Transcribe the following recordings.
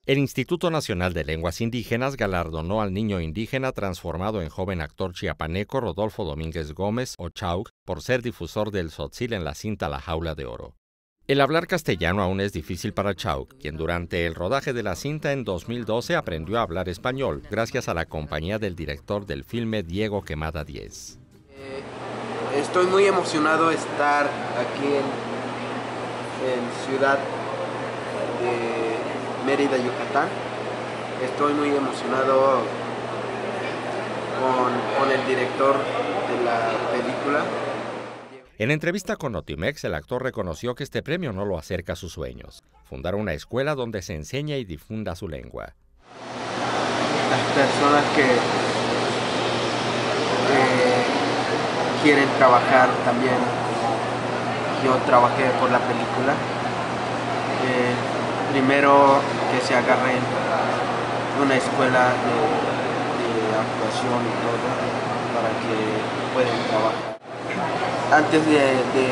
El Instituto Nacional de Lenguas Indígenas galardonó al niño indígena transformado en joven actor chiapaneco Rodolfo Domínguez Gómez, o Chauk, por ser difusor del tzotzil en la cinta La Jaula de Oro. El hablar castellano aún es difícil para Chauk, quien durante el rodaje de la cinta en 2012 aprendió a hablar español gracias a la compañía del director del filme Diego Quemada 10. Estoy muy emocionado de estar aquí en Ciudad de Mérida, Yucatán. Estoy muy emocionado con el director de la película. En entrevista con Notimex, el actor reconoció que este premio no lo acerca a sus sueños: fundar una escuela donde se enseña y difunda su lengua. Las personas que quieren trabajar también, yo trabajé por la película. Primero que se agarren una escuela de actuación y todo para que puedan trabajar. Antes de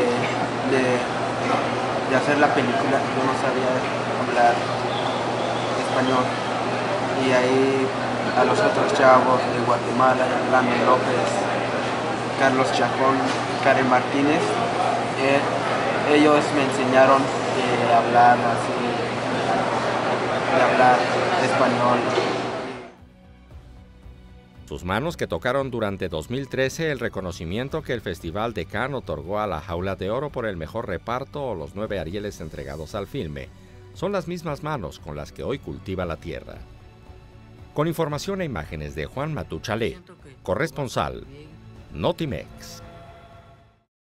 hacer la película yo no sabía hablar español, y ahí a los otros chavos de Guatemala, Landon López, Carlos Chacón, Karen Martínez, ellos me enseñaron a hablar así, de hablar español. Sus manos, que tocaron durante 2013 el reconocimiento que el Festival de Cannes otorgó a La Jaula de Oro por el mejor reparto o los 9 Arieles entregados al filme, son las mismas manos con las que hoy cultiva la tierra. Con información e imágenes de Juan Matuchalé, corresponsal, Notimex.